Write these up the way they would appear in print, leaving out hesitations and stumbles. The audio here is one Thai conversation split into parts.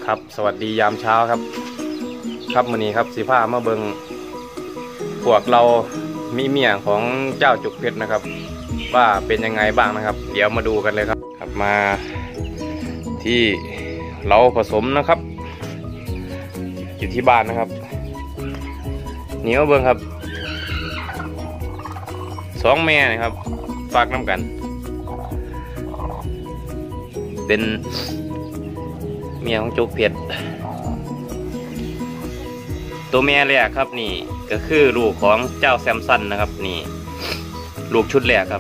ครับสวัสดียามเช้าครับครับมื้อนี้ครับสิพามาเบิงพวกเรามีเมียของเจ้าจุกเพชรนะครับว่าเป็นยังไงบ้างนะครับเดี๋ยวมาดูกันเลยครับครับมาที่เราผสมนะครับอยู่ที่บ้านนะครับเหนียวเบิงครับสองแม่นะครับฝากน้ำกันเป็นเมียของจุกเพชรตัวแม่แรกครับนี่ก็คือลูกของเจ้าแซมสันนะครับนี่ลูกชุดแรกครับ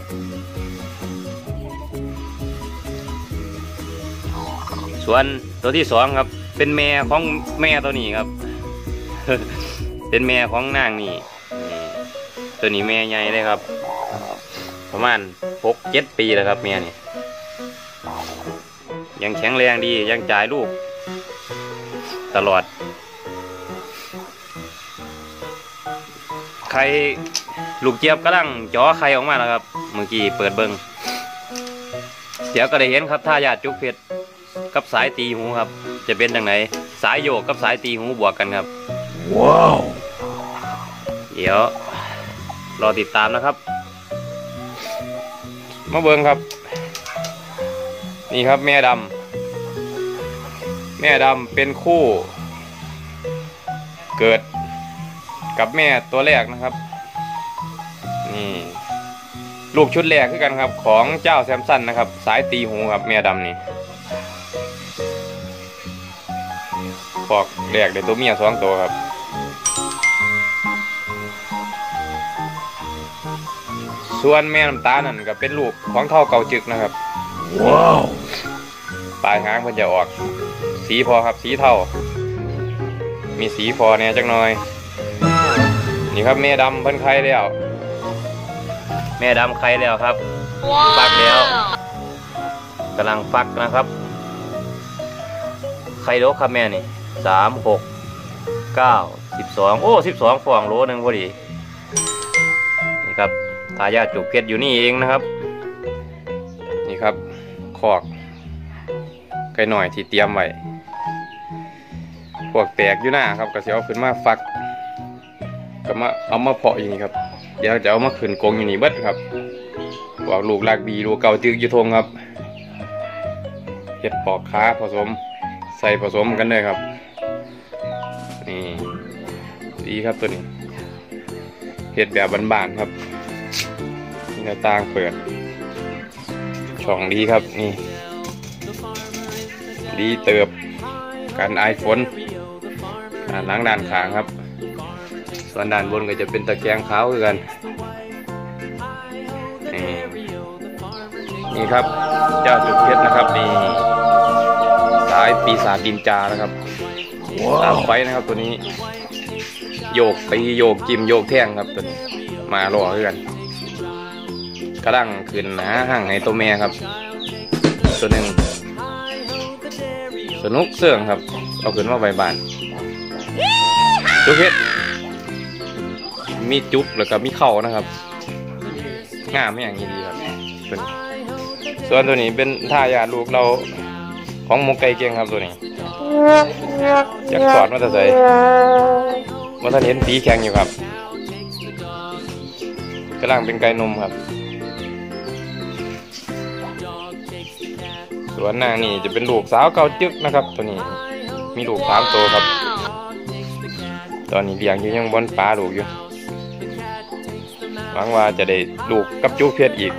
ส่วนตัวที่สองครับเป็นแม่ของแม่ตัวนี้ครับ เป็นแม่ของนางนี่ตัวนี้แม่ใหญ่เลยครับประมาณ6-7 ปีแล้วครับแม่นี่ยังแข็งแรงดียังจ่ายลูกตลอดไข่ลูกเจี๊ยบกำลังจ่อไข่ออกมาแล้วครับเมื่อกี้เปิดเบิ้งเดี๋ยวก็ได้เห็นครับท่ายาจุกเพชรกับสายตีหูครับจะเป็นอย่างไรสายโยกกับสายตีหูบวกกันครับว้าวเดี๋ยวรอติดตามนะครับมาเบิ้งครับนี่ครับแม่ดำเป็นคู่เกิดกับแม่ตัวแรกนะครับนี่ลูกชุดแรกคือกันครับของเจ้าแซมสันนะครับสายตีหูครับแม่ดำนี่พอกแรกได้ตัวเมีย2 ตัวครับส่วนแม่น้ำตาลนั่นก็เป็นลูกของเท่าเก่าจึกนะครับว้าวปลายหางเพิ่นจะออกสีพอครับสีเทามีสีพอเนี่ยจังหน่อยนี่ครับแม่ดำเพิ่นไข่แล้วแม่ดำไข่แล้วครับฟักแล้วกำลังฟักนะครับไข่โลครับแม่นี่3 6 9 12โอ้12 ฟองโลนึงพอดีนี่ครับทายาทจุกเพชรอยู่นี่เองนะครับนี่ครับคอกไก่หน่อยที่เตรียมไว้พวกแตกอยู่หน้าครับก็จะเอาขึ้นมาฟักก็มาเอามาเพาะอยู่นี่ครับเดี๋ยวจะเอามาขึ้นกรงอยู่นี่เบิดครับพวกลูกลากบีลูกเก่าตึกอยู่ทงครับเห็ดปอกขาผสมใส่ผสมกันเลยครับนี่ดีครับตัวนี้เห็ดแบบบานๆครับมีหน้าต่างเปิดช่องดีครับนี่ดีเติบกันไอฝนหลังด้านข้างครับส่วนด้านบนก็จะเป็นตะแกรงขาวคือกันนี่ครับเจ้าจุกเพชรนะครับนี่สายปีศาจดินจานะครับตามไฟนะครับตัวนี้โยกตีโยกจิ้มโยกแท่งครับตัวนี้มาล่อคือกันกระดังขึ้นนะห่างในตัวแม่ครับตัวหนึ่งสนุกเสื่องครับเอาขึ้นมาใบบานจุกเพชรมีจุ๊บแล้วก็มีเข่านะครับงามอย่างนี้ดีครับส่วนตัวนี้เป็นท่ายาลูกเราของมกไก่เก่งครับตัวนี้อยากสอดมาแต่ใส่มาท่านเห็นสีแข็งอยู่ครับกำลังเป็นไก่นมครับส่วนนางนี่จะเป็นลูกสาวเก่าจึ๊กนะครับตัวนี้มีลูก3 ตัวครับตอนนี้เลี้ยงอยู่ยังบนปลาลูกอยู่หวังว่าจะได้ลูกกับจุกเพชรอีก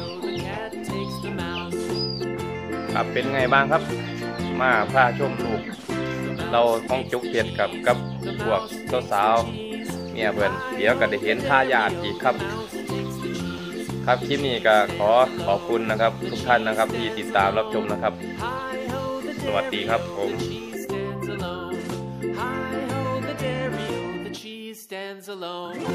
ครับเป็นไงบ้างครับมาพาชมลูกเราของจุกเพชรกับพวกสาวๆเมียเพื่อนเดี๋ยวก็ได้เห็นท่ายาทอีกครับครับคลิปนี้ก็ขอบคุณนะครับทุกท่านนะครับที่ติดตามรับชมนะครับสวัสดีครับผมstands alone